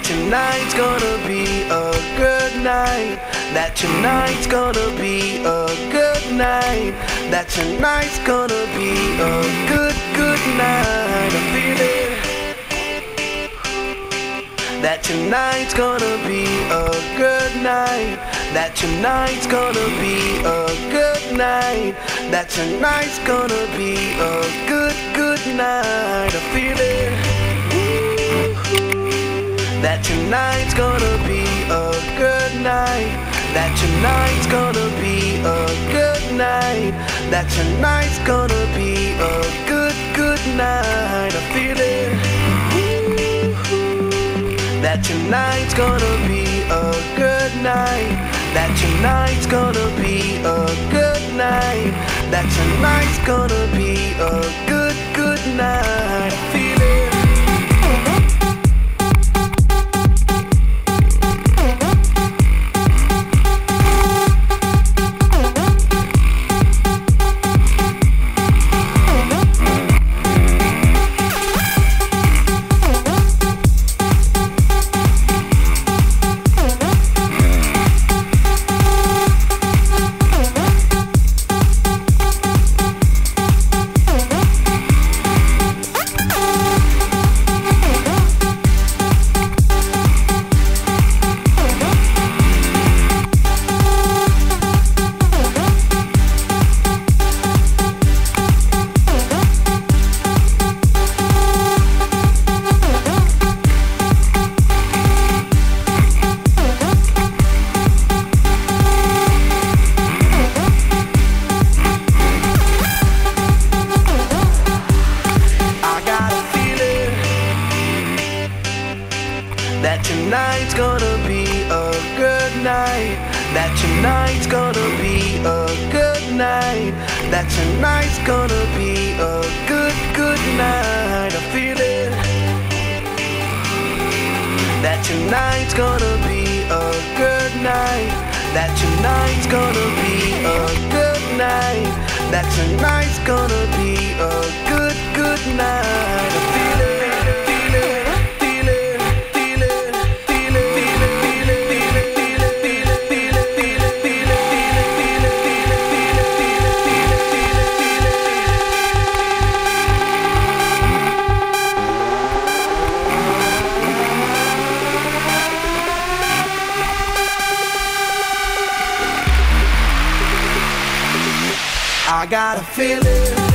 that tonight's gonna be a good night, that tonight's gonna be a good night, that tonight's gonna be a good night. I feel it. That tonight's gonna be a good night, that tonight's gonna be a good night, that tonight's gonna be a good night. I feel it. That tonight's gonna be a good night, that tonight's gonna be a good night, that tonight's gonna be a good night. I feel it. That tonight's gonna be a good night, that tonight's gonna be a good night, that tonight's gonna be a good night. I feel it. That tonight's gonna be a good night, that tonight's gonna be a good night, that tonight's gonna be a good night. I feel it. That tonight's gonna be a good night, that tonight's gonna be a good night, that tonight's gonna be a good night. I feel it. I got a feeling.